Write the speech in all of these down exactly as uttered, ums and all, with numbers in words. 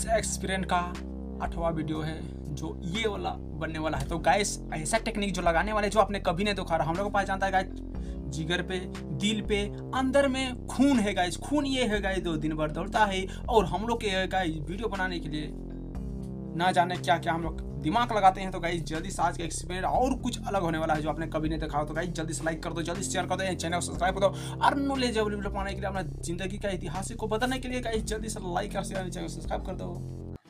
Guys experiment का आठवां video है जो ये वाला बनने वाला है। तो गाइस ऐसा टेक्निक जो लगाने वाले जो आपने कभी नहीं देखा, हम लोग को पता जानता है गाइस जिगर पे, दिल पे, अंदर में खून है गाइस, खून ये है गाइस दो दिन भर दौड़ता है। और हम लोग के गाइस वीडियो बनाने के लिए ना जाने क्या क्या हम लोग दिमाग लगाते हैं। तो गाइस जल्दी से आज का एक्सपेरिमेंट और कुछ अलग होने वाला है जो आपने कभी नहीं देखा हो। तो गाइस जल्दी से लाइक कर दो, जल्दी से शेयर कर दो, चैनल को सब्सक्राइब कर दो और नॉलेज वीडियो पाने के लिए, अपना जिंदगी का इतिहास को बताने के लिए गाइस जल्दी से लाइक और शेयर, चैनल को सब्सक्राइब कर दो।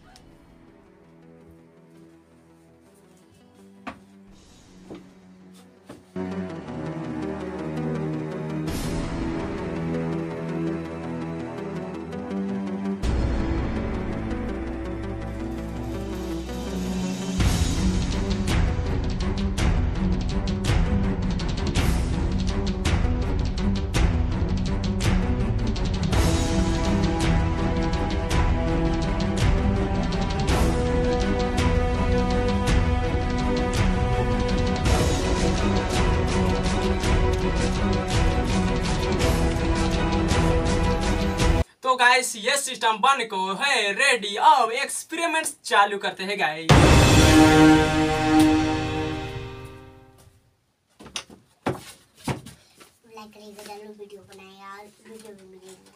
तो गाइस ये सिस्टम बन को है रेडी, अब एक्सपेरिमेंट्स चालू करते हैं गाइस। लाइक करेगा, वीडियो बनाएगा, वीडियो भी मिलेगा।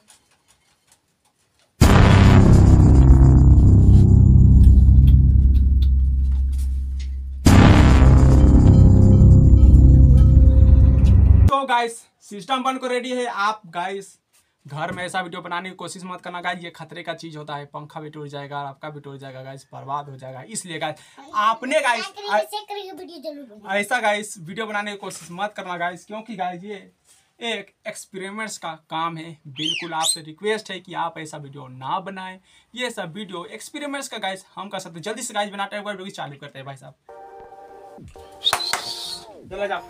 तो गाइस सिस्टम बन को रेडी है। आप गाइस घर में ऐसा वीडियो बनाने की कोशिश मत करना गाइस, ये खतरे का चीज होता है। पंखा भी टूट जाएगा, आपका भी टूट जाएगा गाइस, बर्बाद हो जाएगा। इसलिए गाइस आपने गाइस ऐसा गाइस वीडियो बनाने की कोशिश मत करना गाइस, क्योंकि गाइस ये एक एक्सपेरिमेंट्स का काम है। बिल्कुल आपसे रिक्वेस्ट है कि आप ऐसा वीडियो ना बनाएं। ये सब वीडियो एक्सपेरिमेंट्स का गाइस हम कर सकते हैं। जल्दी से गाइस बनाते हैं, वीडियो चालू करते हैं भाई साहब। चला जाओ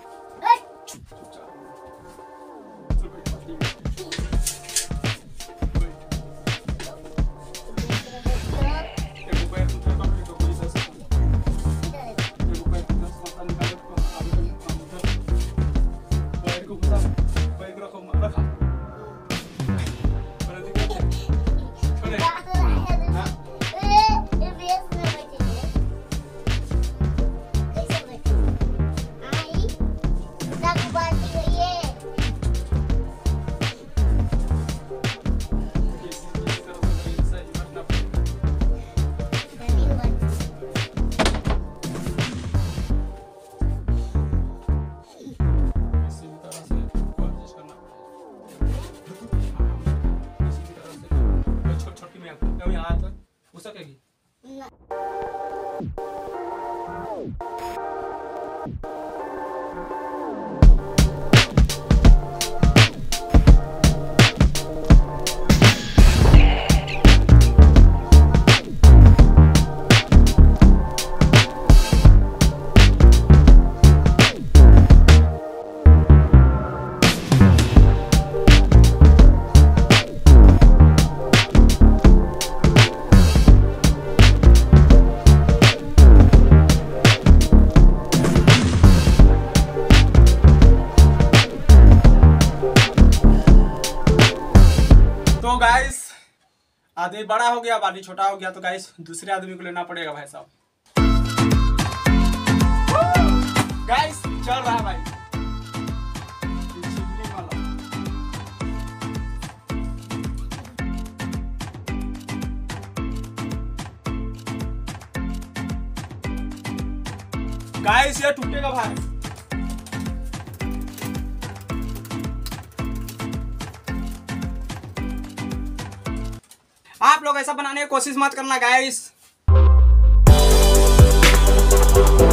हो सकेगी। तो गाइस आदमी बड़ा हो गया, आदमी छोटा हो गया, तो गाइस दूसरे आदमी को लेना पड़ेगा भाई साहब। गाइस चल रहा है भाई गाइस, ये टूटेगा भाई। आप लोग ऐसा बनाने की कोशिश मत करना गाइस।